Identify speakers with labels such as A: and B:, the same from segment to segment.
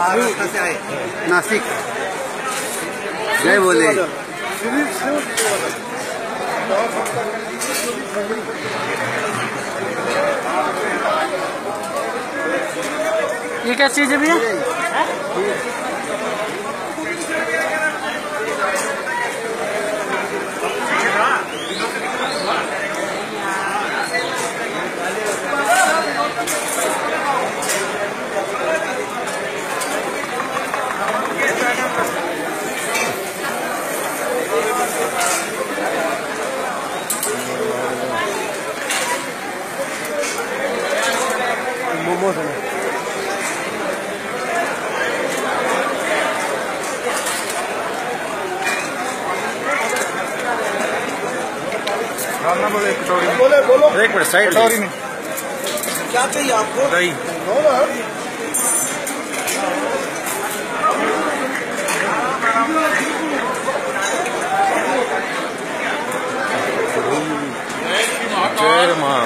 A: महाराष्ट्र से आए, नासिक। जय बोले।
B: ये क्या चीज है भैया?
A: मोमोज है।
C: बोले कटोरी में।
A: बोले बोलो।
C: एक मिनट साइड
A: कटोरी में क्या चाहिए आपको?
C: दही। जय माँ।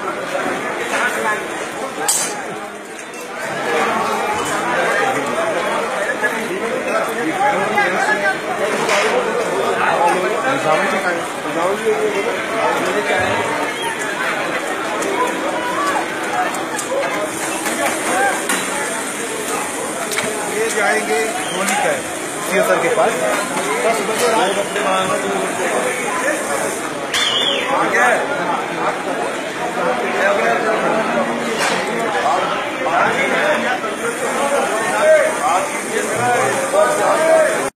A: ये जाएंगे धोनी का थिएटर के पास 10 बजे रात।